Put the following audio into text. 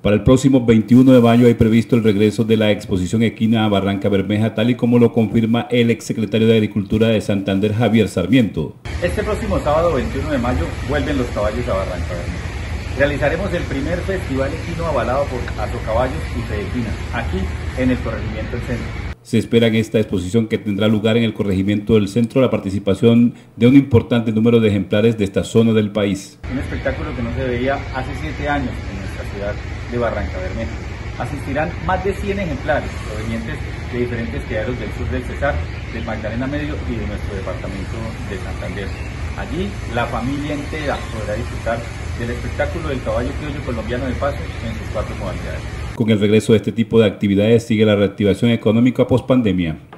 Para el próximo 21 de mayo hay previsto el regreso de la exposición equina a Barranca Bermeja, tal y como lo confirma el exsecretario de Agricultura de Santander, Javier Sarmiento. Este próximo sábado 21 de mayo vuelven los caballos a Barranca Bermeja. Realizaremos el primer festival equino avalado por Asocaballos y Fedequina, aquí en el corregimiento del centro. Se espera en esta exposición, que tendrá lugar en el corregimiento del centro, la participación de un importante número de ejemplares de esta zona del país. Un espectáculo que no se veía hace 7 años en nuestra ciudad de Barranca Bermeja. Asistirán más de 100 ejemplares provenientes de diferentes criaderos del sur del Cesar, del Magdalena Medio y de nuestro departamento de Santander. Allí la familia entera podrá disfrutar del espectáculo del caballo criollo colombiano de paso en sus 4 modalidades. Con el regreso de este tipo de actividades sigue la reactivación económica post-pandemia.